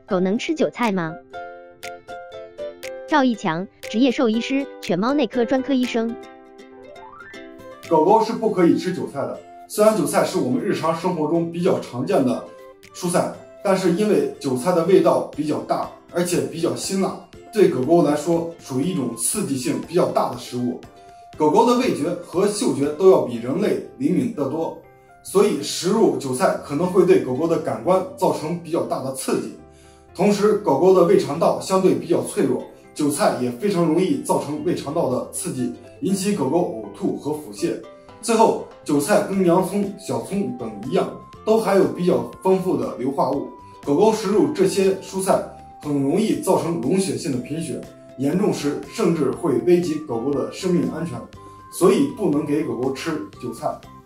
狗能吃韭菜吗？赵义强，职业兽医师，犬猫内科专科医生。 狗狗是不可以吃韭菜的。虽然韭菜是我们日常生活中比较常见的蔬菜，但是因为韭菜的味道比较大，而且比较辛辣，对狗狗来说属于一种刺激性比较大的食物。狗狗的味觉和嗅觉都要比人类灵敏得多，所以食入韭菜可能会对狗狗的感官造成比较大的刺激。同时，狗狗的胃肠道相对比较脆弱，韭菜也非常容易造成胃肠道的刺激，引起狗狗呕吐和腹泻。最后，韭菜跟洋葱、小葱等一样，都含有比较丰富的硫化物。狗狗食入这些蔬菜，很容易造成溶血性的贫血，严重时甚至会危及狗狗的生命安全。所以不能给狗狗吃韭菜。